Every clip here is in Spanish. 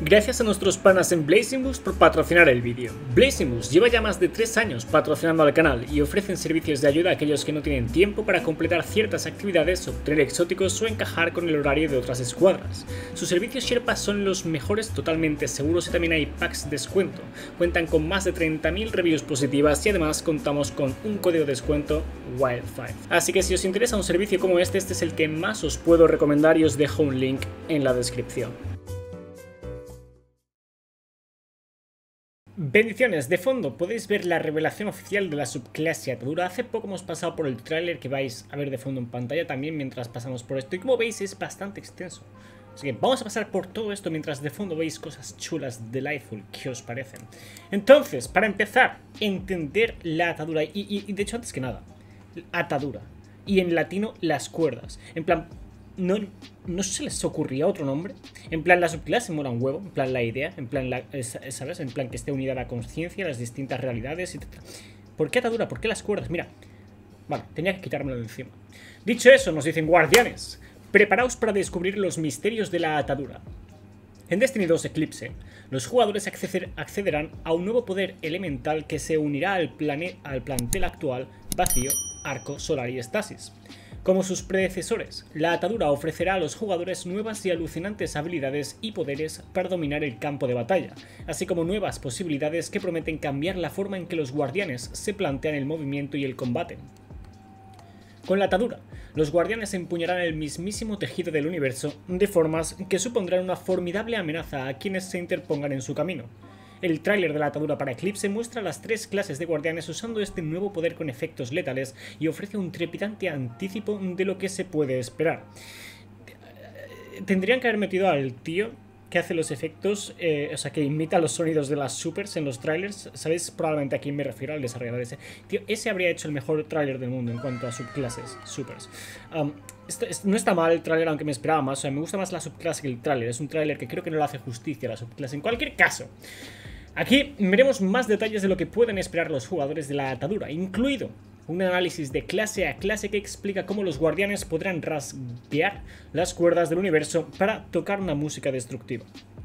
Gracias a nuestros panas en Blazing Boost por patrocinar el vídeo. Blazing Boost lleva ya más de 3 años patrocinando al canal y ofrecen servicios de ayuda a aquellos que no tienen tiempo para completar ciertas actividades, obtener exóticos o encajar con el horario de otras escuadras. Sus servicios Sherpa son los mejores, totalmente seguros, y también hay packs de descuento. Cuentan con más de 30.000 reviews positivas y además contamos con un código de descuento WILD5. Así que si os interesa un servicio como este es el que más os puedo recomendar y os dejo un link en la descripción. Bendiciones, de fondo podéis ver la revelación oficial de la subclase Atadura. Hace poco hemos pasado por el tráiler que vais a ver de fondo en pantalla también mientras pasamos por esto, y como veis es bastante extenso. Así que vamos a pasar por todo esto mientras de fondo veis cosas chulas de Lightfall. ¿Qué os parecen? Entonces, para empezar, entender la atadura, y de hecho antes que nada, atadura, y en latino las cuerdas, en plan... No se les ocurría otro nombre. En plan, la subclase mola un huevo. En plan, la idea. En plan, ¿sabes? En plan, que esté unida a la conciencia, las distintas realidades, etc. ¿Por qué atadura? ¿Por qué las cuerdas? Mira. Vale, tenía que quitármelo de encima. Dicho eso, nos dicen: guardianes, preparaos para descubrir los misterios de la atadura. En Destiny 2 Eclipse, los jugadores accederán a un nuevo poder elemental que se unirá al plantel actual, Vacío, Arco, Solar y Estasis. Como sus predecesores, la atadura ofrecerá a los jugadores nuevas y alucinantes habilidades y poderes para dominar el campo de batalla, así como nuevas posibilidades que prometen cambiar la forma en que los guardianes se plantean el movimiento y el combate. Con la atadura, los guardianes empuñarán el mismísimo tejido del universo de formas que supondrán una formidable amenaza a quienes se interpongan en su camino. El tráiler de la atadura para Eclipse muestra las 3 clases de guardianes usando este nuevo poder con efectos letales y ofrece un trepidante anticipo de lo que se puede esperar. Tendrían que haber metido al tío que hace los efectos, o sea, que imita los sonidos de las supers en los trailers. ¿Sabéis probablemente a quién me refiero? Al desarrollador ese. Tío, ese habría hecho el mejor tráiler del mundo en cuanto a subclases, supers. No está mal el tráiler, aunque me esperaba más. O sea, me gusta más la subclase que el tráiler. Es un tráiler que creo que no le hace justicia a la subclase. En cualquier caso, aquí veremos más detalles de lo que pueden esperar los jugadores de la atadura, incluido un análisis de clase a clase que explica cómo los guardianes podrán rasguear las cuerdas del universo para tocar una música destructiva.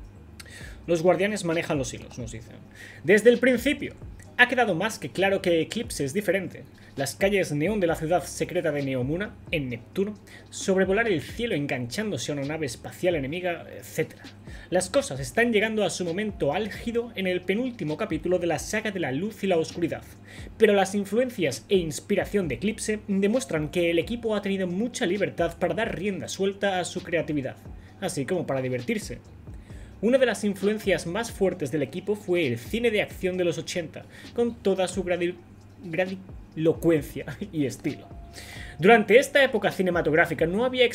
Los guardianes manejan los hilos, nos dicen. Desde el principio, ha quedado más que claro que Eclipse es diferente. Las calles neón de la ciudad secreta de Neomuna, en Neptuno, sobrevolar el cielo enganchándose a una nave espacial enemiga, etc. Las cosas están llegando a su momento álgido en el penúltimo capítulo de la saga de la luz y la oscuridad, pero las influencias e inspiración de Eclipse demuestran que el equipo ha tenido mucha libertad para dar rienda suelta a su creatividad, así como para divertirse. Una de las influencias más fuertes del equipo fue el cine de acción de los 80, con toda su grandilocuencia y estilo. Durante esta época cinematográfica no había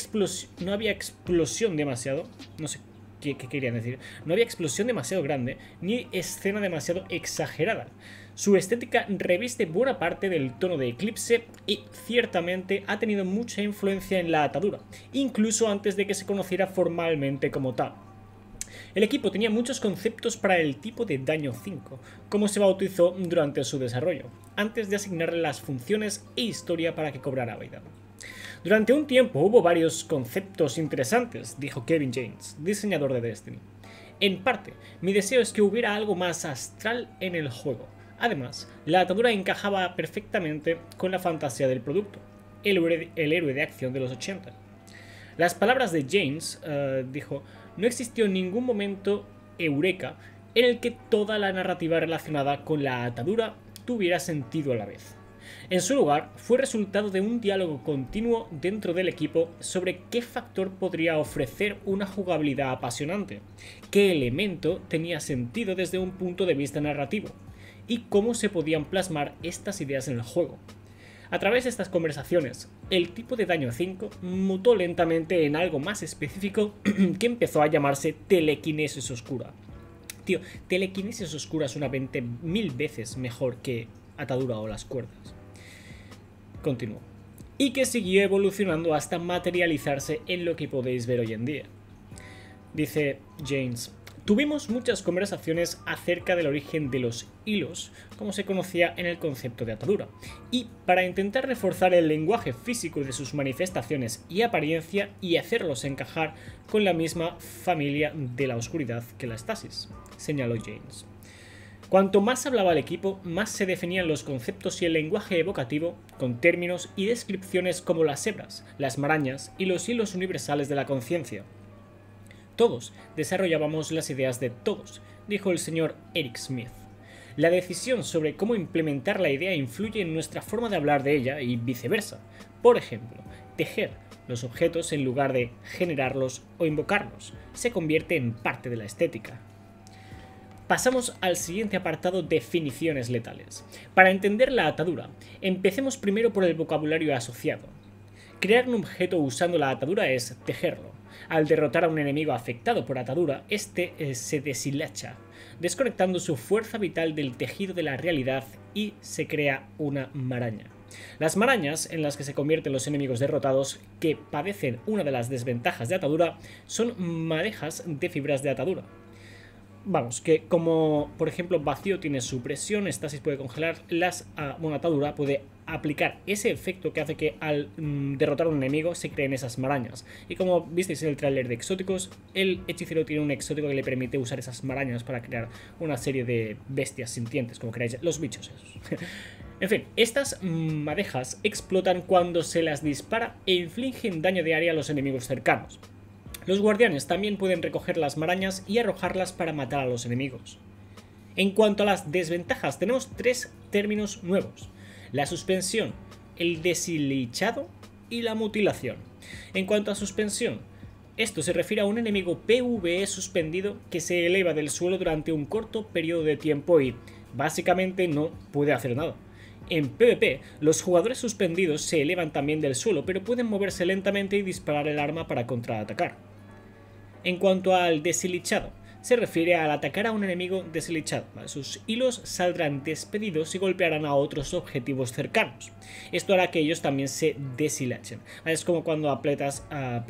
explosión demasiado... No sé qué querían decir. No había explosión demasiado grande, ni escena demasiado exagerada. Su estética reviste buena parte del tono de Eclipse y ciertamente ha tenido mucha influencia en la atadura, incluso antes de que se conociera formalmente como tal. El equipo tenía muchos conceptos para el tipo de daño 5, como se bautizó durante su desarrollo, antes de asignarle las funciones e historia para que cobrara vida. Durante un tiempo hubo varios conceptos interesantes, dijo Kevin James, diseñador de Destiny. En parte, mi deseo es que hubiera algo más astral en el juego. Además, la atadura encajaba perfectamente con la fantasía del producto, el héroe de acción de los 80. Las palabras de James, dijo: no existió ningún momento eureka en el que toda la narrativa relacionada con la atadura tuviera sentido a la vez. En su lugar, fue resultado de un diálogo continuo dentro del equipo sobre qué factor podría ofrecer una jugabilidad apasionante, qué elemento tenía sentido desde un punto de vista narrativo, y cómo se podían plasmar estas ideas en el juego. A través de estas conversaciones, el tipo de daño 5 mutó lentamente en algo más específico que empezó a llamarse telequinesis oscura. Tío, telequinesis oscura es una 20.000 veces mejor que atadura o las cuerdas. Continuó. Y que siguió evolucionando hasta materializarse en lo que podéis ver hoy en día. Dice James: Tuvimos muchas conversaciones acerca del origen de los hilos, como se conocía en el concepto de atadura, y para intentar reforzar el lenguaje físico de sus manifestaciones y apariencia y hacerlos encajar con la misma familia de la oscuridad que la estasis, señaló James. Cuanto más hablaba el equipo, más se definían los conceptos y el lenguaje evocativo, con términos y descripciones como las hebras, las marañas y los hilos universales de la conciencia. Todos desarrollábamos las ideas de todos, dijo el señor Eric Smith. La decisión sobre cómo implementar la idea influye en nuestra forma de hablar de ella y viceversa. Por ejemplo, tejer los objetos en lugar de generarlos o invocarlos se convierte en parte de la estética. Pasamos al siguiente apartado: definiciones letales. Para entender la atadura, empecemos primero por el vocabulario asociado. Crear un objeto usando la atadura es tejerlo. Al derrotar a un enemigo afectado por atadura, este se deshilacha, desconectando su fuerza vital del tejido de la realidad y se crea una maraña. Las marañas en las que se convierten los enemigos derrotados que padecen una de las desventajas de atadura son madejas de fibras de atadura. Vamos, que como por ejemplo vacío tiene supresión, estasis puede congelar, una atadura puede aplicar ese efecto que hace que al derrotar a un enemigo se creen esas marañas. Y como visteis en el tráiler de Exóticos, el hechicero tiene un exótico que le permite usar esas marañas para crear una serie de bestias sintientes, como queráis, los bichos esos. En fin, estas madejas explotan cuando se las dispara e infligen daño de área a los enemigos cercanos. Los guardianes también pueden recoger las marañas y arrojarlas para matar a los enemigos. En cuanto a las desventajas, tenemos tres términos nuevos: la suspensión, el deshilachado y la mutilación. En cuanto a suspensión, esto se refiere a un enemigo PvE suspendido que se eleva del suelo durante un corto periodo de tiempo y básicamente no puede hacer nada. En PvP, los jugadores suspendidos se elevan también del suelo, pero pueden moverse lentamente y disparar el arma para contraatacar. En cuanto al deshilachado, se refiere al atacar a un enemigo deshilachado. Sus hilos saldrán despedidos y golpearán a otros objetivos cercanos. Esto hará que ellos también se deshilachen. Es como cuando aplicas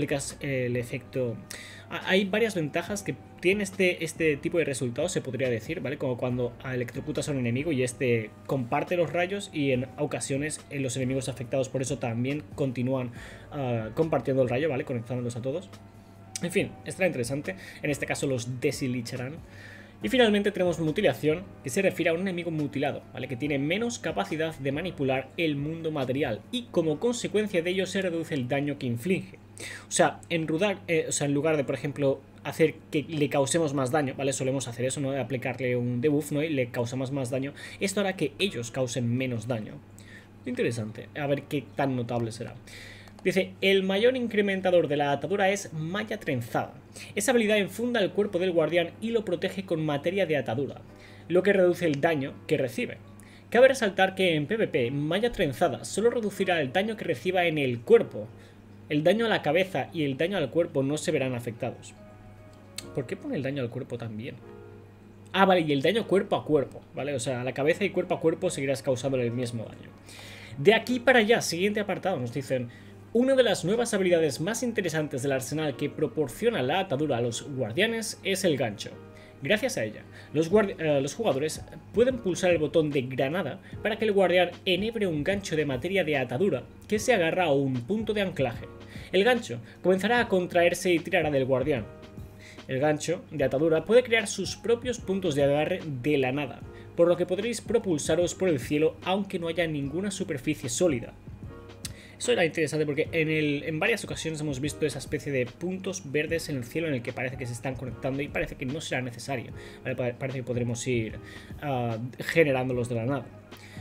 el efecto. Hay varias ventajas que tiene este tipo de resultados, se podría decir, ¿vale? Como cuando electrocutas a un enemigo y este comparte los rayos, y en ocasiones los enemigos afectados por eso también continúan compartiendo el rayo, ¿vale? Conectándolos a todos. En fin, estará interesante. En este caso los deshilacharán. Y finalmente tenemos mutilación, que se refiere a un enemigo mutilado, ¿vale? Que tiene menos capacidad de manipular el mundo material y como consecuencia de ello se reduce el daño que inflige. O sea, en lugar de, por ejemplo, hacer que le causemos más daño, ¿vale? Solemos hacer eso, ¿no? De aplicarle un debuff, ¿no? Y le causamos más daño. Esto hará que ellos causen menos daño. Interesante. A ver qué tan notable será. Dice, el mayor incrementador de la atadura es malla trenzada. Esa habilidad enfunda el cuerpo del guardián y lo protege con materia de atadura, lo que reduce el daño que recibe. Cabe resaltar que en PvP, malla trenzada solo reducirá el daño que reciba en el cuerpo. El daño a la cabeza y el daño al cuerpo no se verán afectados. ¿Por qué pone el daño al cuerpo también? Ah, vale, y el daño cuerpo a cuerpo, ¿vale? O sea, a la cabeza y cuerpo a cuerpo seguirás causando el mismo daño. De aquí para allá, siguiente apartado, nos dicen: una de las nuevas habilidades más interesantes del arsenal que proporciona la atadura a los guardianes es el gancho. Gracias a ella, los jugadores pueden pulsar el botón de granada para que el guardián enhebre un gancho de materia de atadura que se agarra a un punto de anclaje. El gancho comenzará a contraerse y tirará del guardián. El gancho de atadura puede crear sus propios puntos de agarre de la nada, por lo que podréis propulsaros por el cielo aunque no haya ninguna superficie sólida. Eso era interesante porque en varias ocasiones hemos visto esa especie de puntos verdes en el cielo en el que parece que se están conectando y parece que no será necesario, ¿vale? Parece que podremos ir generándolos de la nada.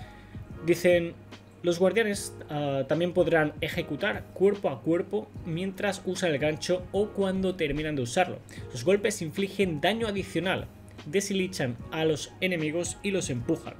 Dicen, los guardianes también podrán ejecutar cuerpo a cuerpo mientras usan el gancho o cuando terminan de usarlo. Sus golpes infligen daño adicional, deshilichan a los enemigos y los empujan.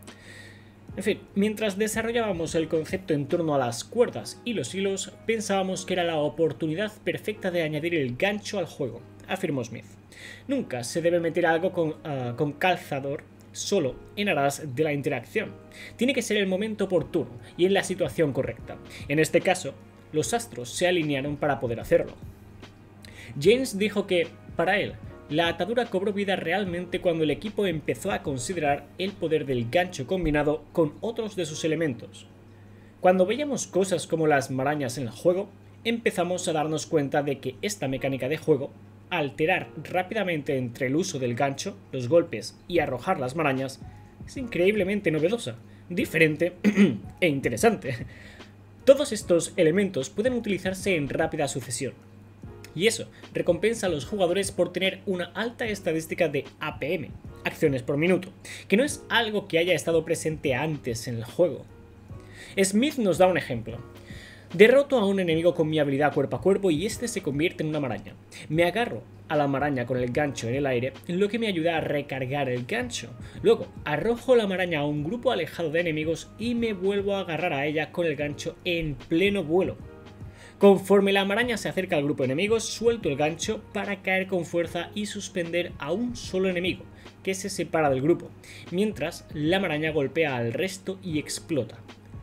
En fin, mientras desarrollábamos el concepto en torno a las cuerdas y los hilos, pensábamos que era la oportunidad perfecta de añadir el gancho al juego, afirmó Smith. Nunca se debe meter algo con calzador solo en aras de la interacción. Tiene que ser el momento oportuno y en la situación correcta. En este caso, los astros se alinearon para poder hacerlo. James dijo que, para él, La atadura cobró vida realmente cuando el equipo empezó a considerar el poder del gancho combinado con otros de sus elementos. Cuando veíamos cosas como las marañas en el juego, empezamos a darnos cuenta de que esta mecánica de juego, alterar rápidamente entre el uso del gancho, los golpes y arrojar las marañas, es increíblemente novedosa, diferente e interesante. Todos estos elementos pueden utilizarse en rápida sucesión. Y eso recompensa a los jugadores por tener una alta estadística de APM, acciones por minuto, que no es algo que haya estado presente antes en el juego. Smith nos da un ejemplo. Derroto a un enemigo con mi habilidad cuerpo a cuerpo y este se convierte en una maraña. Me agarro a la maraña con el gancho en el aire, lo que me ayuda a recargar el gancho. Luego arrojo la maraña a un grupo alejado de enemigos y me vuelvo a agarrar a ella con el gancho en pleno vuelo. Conforme la maraña se acerca al grupo de enemigos, suelto el gancho para caer con fuerza y suspender a un solo enemigo, que se separa del grupo, mientras la maraña golpea al resto y explota.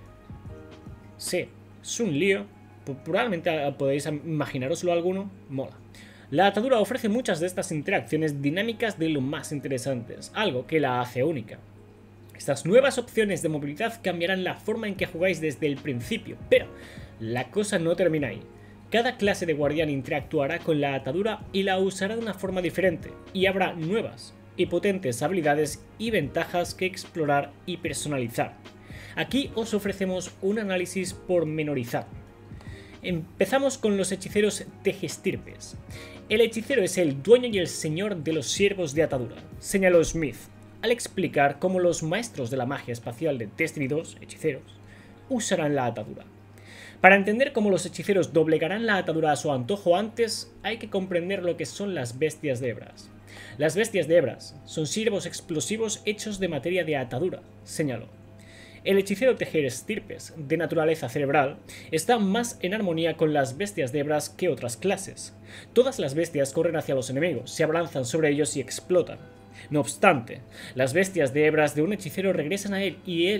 Sí, es un lío, probablemente podéis imaginaroslo alguno, mola. La atadura ofrece muchas de estas interacciones dinámicas de lo más interesantes, algo que la hace única. Estas nuevas opciones de movilidad cambiarán la forma en que jugáis desde el principio, pero la cosa no termina ahí. Cada clase de guardián interactuará con la atadura y la usará de una forma diferente, y habrá nuevas y potentes habilidades y ventajas que explorar y personalizar. Aquí os ofrecemos un análisis pormenorizado. Empezamos con los hechiceros tejestirpes. El hechicero es el dueño y el señor de los siervos de atadura, señaló Smith, al explicar cómo los maestros de la magia espacial de Destiny 2, hechiceros, usarán la atadura. Para entender cómo los hechiceros doblegarán la atadura a su antojo antes, hay que comprender lo que son las bestias de hebras. Las bestias de hebras son siervos explosivos hechos de materia de atadura, señaló. El hechicero tejestirpes, de naturaleza cerebral, está más en armonía con las bestias de hebras que otras clases. Todas las bestias corren hacia los enemigos, se abalanzan sobre ellos y explotan. No obstante, las bestias de hebras de un hechicero regresan a él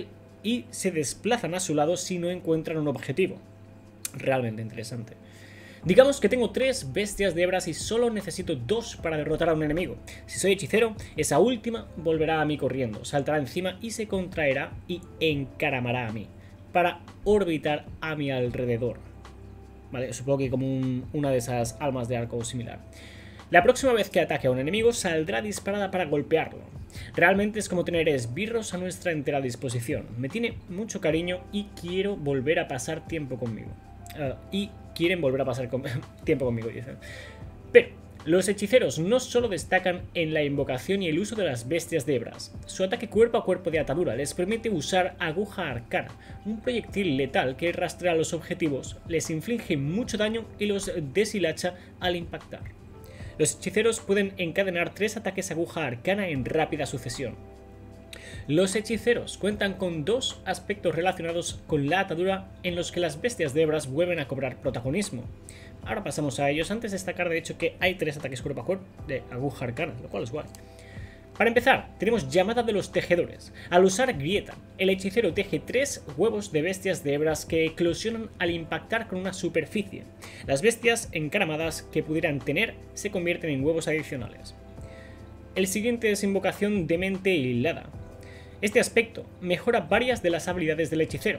y se desplazan a su lado si no encuentran un objetivo. Realmente interesante. Digamos que tengo 3 bestias de hebras y solo necesito 2 para derrotar a un enemigo. Si soy hechicero, esa última volverá a mí corriendo, saltará encima y se contraerá y encaramará a mí, para orbitar a mi alrededor. Vale, supongo que como una de esas almas de arco similar. La próxima vez que ataque a un enemigo saldrá disparada para golpearlo. Realmente es como tener esbirros a nuestra entera disposición. Me tiene mucho cariño y quiero volver a pasar tiempo conmigo. Quieren volver a pasar tiempo conmigo, dicen. Pero los hechiceros no solo destacan en la invocación y el uso de las bestias de hebras. Su ataque cuerpo a cuerpo de atadura les permite usar aguja arcana, un proyectil letal que rastrea a los objetivos, les inflige mucho daño y los deshilacha al impactar. Los hechiceros pueden encadenar 3 ataques aguja arcana en rápida sucesión. Los hechiceros cuentan con 2 aspectos relacionados con la atadura en los que las bestias de hebras vuelven a cobrar protagonismo. Ahora pasamos a ellos, antes de destacar de hecho que hay 3 ataques cuerpo a cuerpo de aguja arcana, lo cual es guay. Para empezar, tenemos llamada de los tejedores. Al usar grieta, el hechicero teje 3 huevos de bestias de hebras que eclosionan al impactar con una superficie. Las bestias encaramadas que pudieran tener se convierten en huevos adicionales. El siguiente es invocación de mente hilada. Este aspecto mejora varias de las habilidades del hechicero.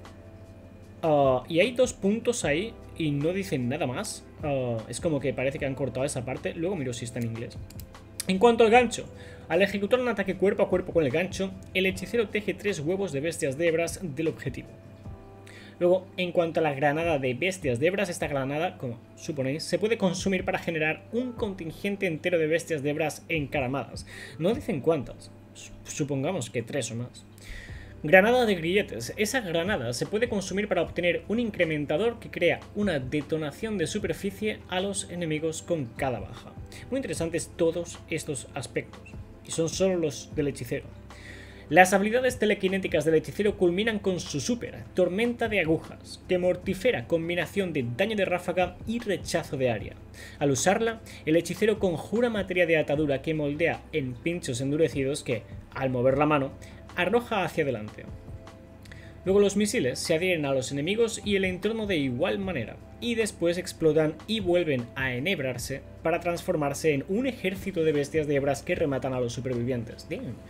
Y hay 2 puntos ahí y no dicen nada más. Es como que parece que han cortado esa parte. Luego miro si está en inglés. En cuanto al gancho, al ejecutar un ataque cuerpo a cuerpo con el gancho, el hechicero teje 3 huevos de bestias de hebras del objetivo. Luego, en cuanto a la granada de bestias de hebras, esta granada, como suponéis, se puede consumir para generar un contingente entero de bestias de hebras encaramadas. No dicen cuántas, supongamos que 3 o más. Granada de grilletes. Esa granada se puede consumir para obtener un incrementador que crea una detonación de superficie a los enemigos con cada baja. Muy interesantes todos estos aspectos, y son solo los del hechicero. Las habilidades telequinéticas del hechicero culminan con su super, Tormenta de Agujas, que mortifera combinación de daño de ráfaga y rechazo de área. Al usarla, el hechicero conjura materia de atadura que moldea en pinchos endurecidos que, al mover la mano, arroja hacia adelante. Luego los misiles se adhieren a los enemigos y el entorno de igual manera. y después explotan y vuelven a enhebrarse para transformarse en un ejército de bestias de hebras que rematan a los supervivientes.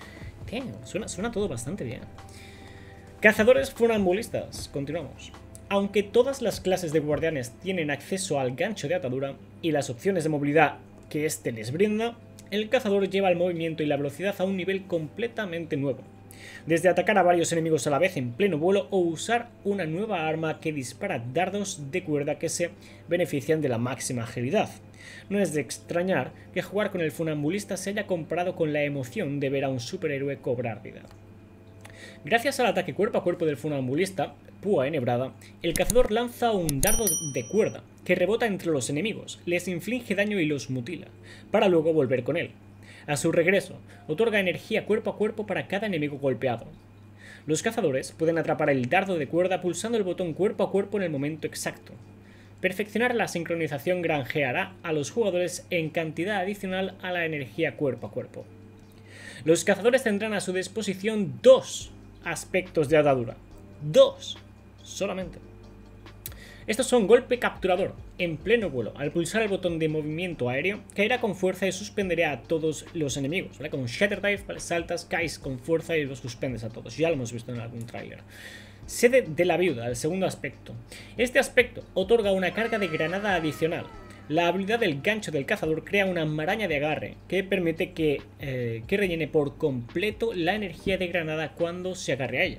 Suena todo bastante bien. Cazadores funambulistas. Continuamos. Aunque todas las clases de guardianes tienen acceso al gancho de atadura y las opciones de movilidad que éste les brinda, el cazador lleva el movimiento y la velocidad a un nivel completamente nuevo. Desde atacar a varios enemigos a la vez en pleno vuelo o usar una nueva arma que dispara dardos de cuerda que se benefician de la máxima agilidad. No es de extrañar que jugar con el funambulista se haya comparado con la emoción de ver a un superhéroe cobrar vida. Gracias al ataque cuerpo a cuerpo del funambulista, púa enhebrada, el cazador lanza un dardo de cuerda que rebota entre los enemigos, les inflige daño y los mutila, para luego volver con él. A su regreso, otorga energía cuerpo a cuerpo para cada enemigo golpeado. Los cazadores pueden atrapar el dardo de cuerda pulsando el botón cuerpo a cuerpo en el momento exacto. Perfeccionar la sincronización granjeará a los jugadores en cantidad adicional a la energía cuerpo a cuerpo. Los cazadores tendrán a su disposición 2 aspectos de atadura. 2 solamente. Estos son golpe capturador, en pleno vuelo. Al pulsar el botón de movimiento aéreo, caerá con fuerza y suspenderá a todos los enemigos. ¿Vale? Con un Shatter Dive, ¿vale? Saltas, caes con fuerza y los suspendes a todos. Ya lo hemos visto en algún tráiler. Sede de la viuda, el segundo aspecto. Este aspecto otorga una carga de granada adicional. La habilidad del gancho del cazador crea una maraña de agarre que permite que rellene por completo la energía de granada cuando se agarre a ella.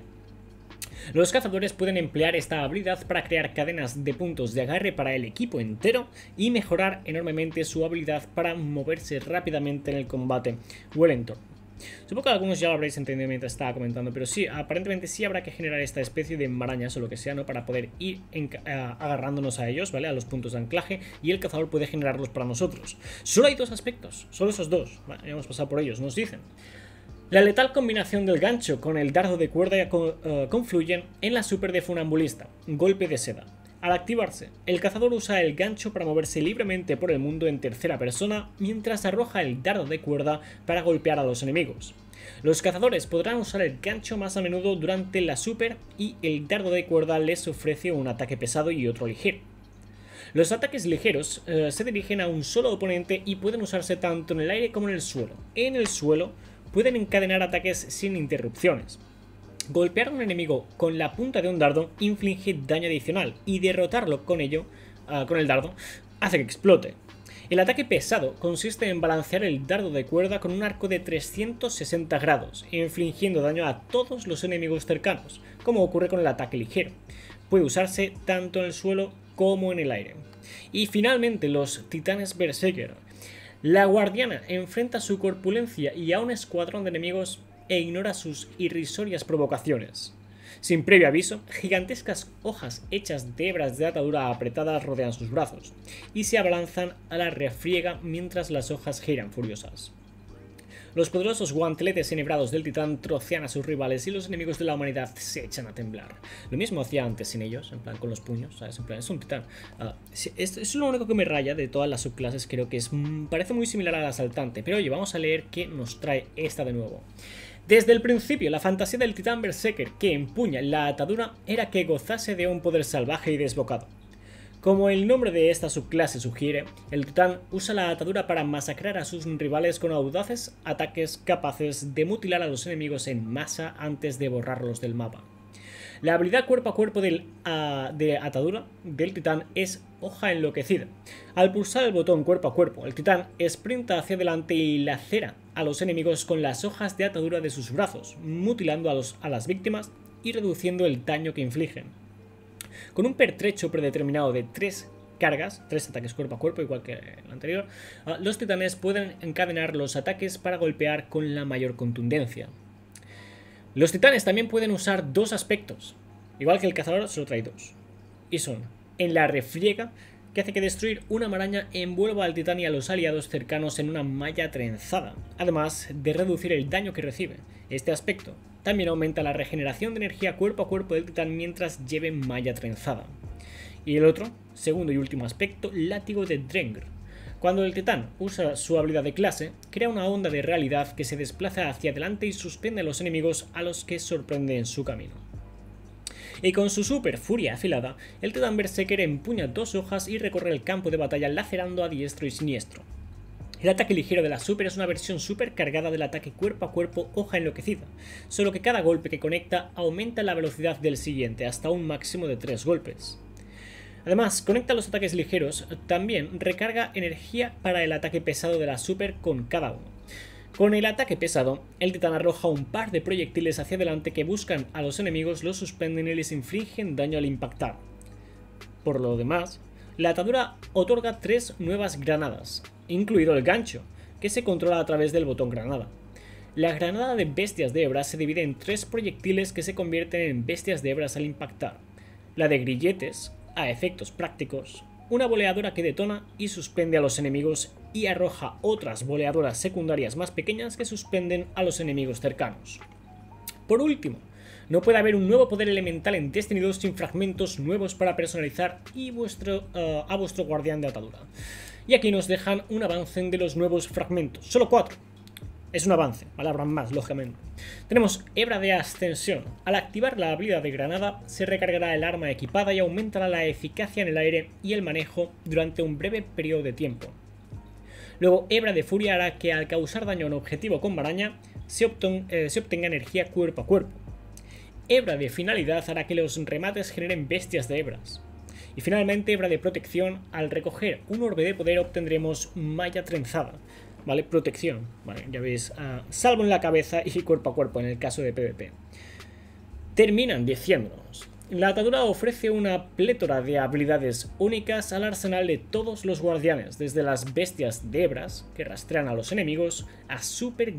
Los cazadores pueden emplear esta habilidad para crear cadenas de puntos de agarre para el equipo entero y mejorar enormemente su habilidad para moverse rápidamente en el combate o el entorno. Supongo que algunos ya lo habréis entendido mientras estaba comentando, pero sí, aparentemente sí habrá que generar esta especie de marañas o lo que sea, ¿no? Para poder ir agarrándonos a ellos, ¿vale? A los puntos de anclaje, y el cazador puede generarlos para nosotros. Solo hay 2 aspectos, solo esos 2. Vale, ya hemos pasado por ellos, nos dicen. La letal combinación del gancho con el dardo de cuerda confluyen en la super de funambulista, golpe de seda. Al activarse, el cazador usa el gancho para moverse libremente por el mundo en tercera persona mientras arroja el dardo de cuerda para golpear a los enemigos. Los cazadores podrán usar el gancho más a menudo durante la super y el dardo de cuerda les ofrece un ataque pesado y otro ligero. Los ataques ligeros se dirigen a un solo oponente y pueden usarse tanto en el aire como en el suelo. En el suelo pueden encadenar ataques sin interrupciones. Golpear a un enemigo con la punta de un dardo inflige daño adicional y derrotarlo con el dardo hace que explote. El ataque pesado consiste en balancear el dardo de cuerda con un arco de 360 grados, infligiendo daño a todos los enemigos cercanos, como ocurre con el ataque ligero. Puede usarse tanto en el suelo como en el aire. Y finalmente los titanes Berserker. La guardiana enfrenta su corpulencia y a un escuadrón de enemigos e ignora sus irrisorias provocaciones. Sin previo aviso, gigantescas hojas hechas de hebras de atadura apretadas rodean sus brazos, y se abalanzan a la refriega mientras las hojas giran furiosas. Los poderosos guanteletes enhebrados del titán trocean a sus rivales y los enemigos de la humanidad se echan a temblar. Lo mismo hacía antes sin ellos, en plan con los puños, ¿sabes? En plan, es un titán. Es lo único que me raya de todas las subclases, creo que parece muy similar al asaltante, pero oye, vamos a leer qué nos trae esta de nuevo. Desde el principio, la fantasía del titán Berserker que empuña la atadura era que gozase de un poder salvaje y desbocado. Como el nombre de esta subclase sugiere, el titán usa la atadura para masacrar a sus rivales con audaces ataques capaces de mutilar a los enemigos en masa antes de borrarlos del mapa. La habilidad cuerpo a cuerpo de atadura del titán es hoja enloquecida. Al pulsar el botón cuerpo a cuerpo, el titán sprinta hacia adelante y lacera a los enemigos con las hojas de atadura de sus brazos, mutilando a las víctimas y reduciendo el daño que infligen. Con un pertrecho predeterminado de 3 cargas, 3 ataques cuerpo a cuerpo, igual que el anterior, los titanes pueden encadenar los ataques para golpear con la mayor contundencia. Los titanes también pueden usar 2 aspectos, igual que el cazador solo trae 2, y son en la refriega, que hace que destruir una maraña envuelva al titán y a los aliados cercanos en una malla trenzada, además de reducir el daño que recibe. Este aspecto también aumenta la regeneración de energía cuerpo a cuerpo del titán mientras lleve malla trenzada. Y el otro, segundo y último aspecto, látigo de Drengr. Cuando el titán usa su habilidad de clase, crea una onda de realidad que se desplaza hacia adelante y suspende a los enemigos a los que sorprende en su camino. Y con su super furia afilada, el Titán Berserker empuña 2 hojas y recorre el campo de batalla lacerando a diestro y siniestro. El ataque ligero de la super es una versión super cargada del ataque cuerpo a cuerpo hoja enloquecida, solo que cada golpe que conecta aumenta la velocidad del siguiente hasta un máximo de 3 golpes. Además, conecta los ataques ligeros, también recarga energía para el ataque pesado de la super con cada uno. Con el ataque pesado, el titán arroja un par de proyectiles hacia adelante que buscan a los enemigos, los suspenden y les infligen daño al impactar. Por lo demás, la atadura otorga 3 nuevas granadas, incluido el gancho, que se controla a través del botón granada. La granada de bestias de hebras se divide en 3 proyectiles que se convierten en bestias de hebras al impactar. La de grilletes, a efectos prácticos, una boleadora que detona y suspende a los enemigos y arroja otras boleadoras secundarias más pequeñas que suspenden a los enemigos cercanos. Por último, no puede haber un nuevo poder elemental en Destiny 2 sin fragmentos nuevos para personalizar y a vuestro guardián de atadura. Y aquí nos dejan un avance de los nuevos fragmentos, solo 4. Es un avance, ¿vale? Habrán más, lógicamente. Tenemos hebra de ascensión. Al activar la habilidad de granada, se recargará el arma equipada y aumentará la eficacia en el aire y el manejo durante un breve periodo de tiempo. Luego, hebra de furia hará que al causar daño a un objetivo con maraña, se obtenga energía cuerpo a cuerpo. Hebra de finalidad hará que los remates generen bestias de hebras. Y finalmente, hebra de protección. Al recoger un orbe de poder obtendremos malla trenzada. ¿Vale? Protección, vale, ya veis, salvo en la cabeza y cuerpo a cuerpo en el caso de PvP. Terminan diciéndonos: la atadura ofrece una plétora de habilidades únicas al arsenal de todos los guardianes, desde las bestias de hebras, que rastrean a los enemigos, a super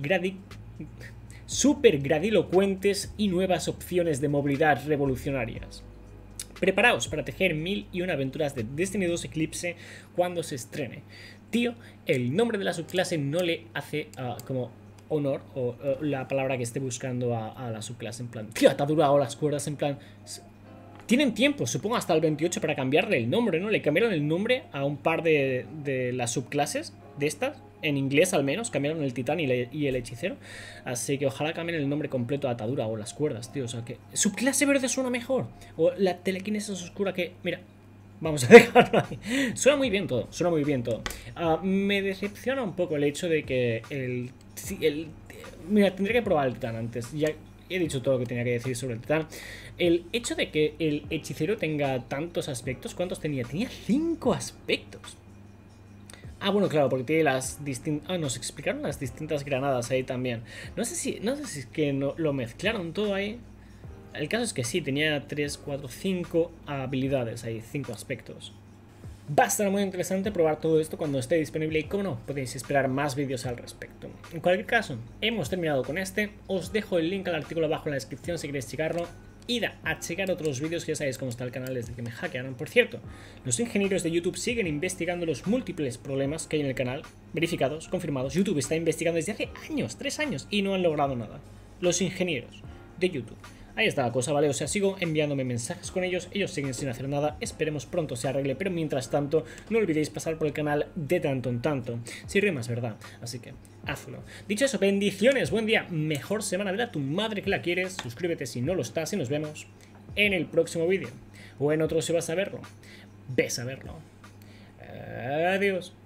gradilocuentes y nuevas opciones de movilidad revolucionarias. Preparaos para tejer 1001 aventuras de Destiny 2 Eclipse cuando se estrene. Tío, el nombre de la subclase no le hace como honor o la palabra que esté buscando a la subclase, en plan, tío, atadura o las cuerdas, en plan. Tienen tiempo, supongo hasta el 28 para cambiarle el nombre, ¿no? Le cambiaron el nombre a un par de las subclases de estas, en inglés al menos, cambiaron el titán y el hechicero. Así que ojalá cambien el nombre completo a atadura o las cuerdas, tío. O sea que subclase verde suena mejor. O la telequinesis oscura que, mira, vamos a dejarlo ahí. Suena muy bien todo, suena muy bien todo. Me decepciona un poco el hecho de que mira, tendría que probar el titán antes. Ya he dicho todo lo que tenía que decir sobre el titán. El hecho de que el hechicero tenga tantos aspectos, ¿cuántos tenía? Tenía 5 aspectos. Ah, bueno, claro, porque tiene las distintas. Nos explicaron las distintas granadas ahí también. No sé si es que no, lo mezclaron todo ahí. El caso es que sí, tenía 3, 4, 5 habilidades ahí, 5 aspectos. Va a estar muy interesante probar todo esto cuando esté disponible y, como no, podéis esperar más vídeos al respecto. En cualquier caso, hemos terminado con este. Os dejo el link al artículo abajo en la descripción si queréis checarlo. Id a checar otros vídeos, que ya sabéis cómo está el canal desde que me hackearon. Por cierto, los ingenieros de YouTube siguen investigando los múltiples problemas que hay en el canal, verificados, confirmados. YouTube está investigando desde hace años, 3 años, y no han logrado nada. Los ingenieros de YouTube. Ahí está la cosa, ¿vale? O sea, sigo enviándome mensajes con ellos, ellos siguen sin hacer nada, esperemos pronto se arregle, pero mientras tanto, no olvidéis pasar por el canal de tanto en tanto. Sirve más, ¿verdad? Así que, hazlo. Dicho eso, bendiciones, buen día, mejor semana, dile a tu madre que la quieres, suscríbete si no lo estás y nos vemos en el próximo vídeo. O en otro si vas a verlo, ves a verlo. Adiós.